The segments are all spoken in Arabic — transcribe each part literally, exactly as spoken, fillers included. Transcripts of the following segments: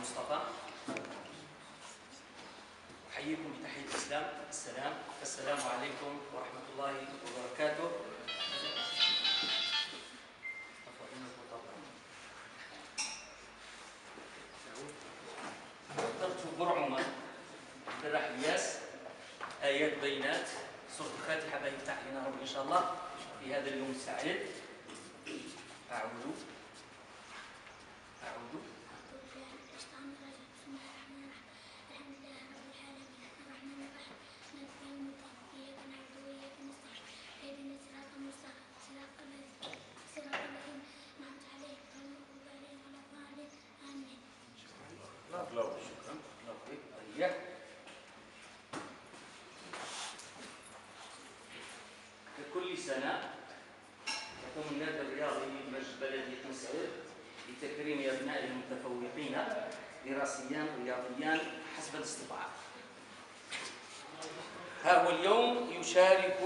مصطفى. أحييكم بتحية الإسلام، السلام السلام عليكم ورحمة الله وبركاته. اخترت برعمة بالراح الياس، آيات بينات، سورة الفاتحة بها يفتح لنا رب إن شاء الله في هذا اليوم السعيد. أعوذ أعوذ كل سنة يقوم النادي الرياضي بمجلس بلدية مسعير لتكريم أبنائه المتفوقين دراسيا رياضيا حسب الاستطاعة. ها هو اليوم يشارك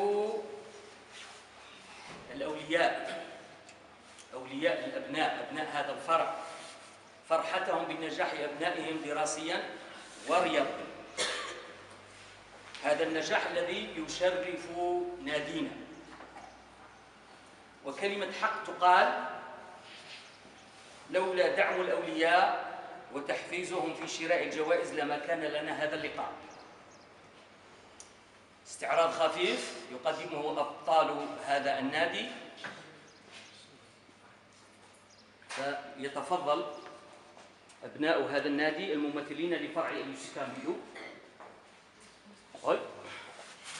الأولياء أولياء الأبناء أبناء هذا الفرع فرحتهم بنجاح أبنائهم دراسيا ورياضيا. هذا النجاح الذي يشرف نادينا، وكلمة حق تقال لولا دعم الأولياء وتحفيزهم في شراء الجوائز لما كان لنا هذا اللقاء. استعراض خفيف يقدمه أبطال هذا النادي، فيتفضل أبناء هذا النادي الممثلين لفرع اليوسي كامبيو.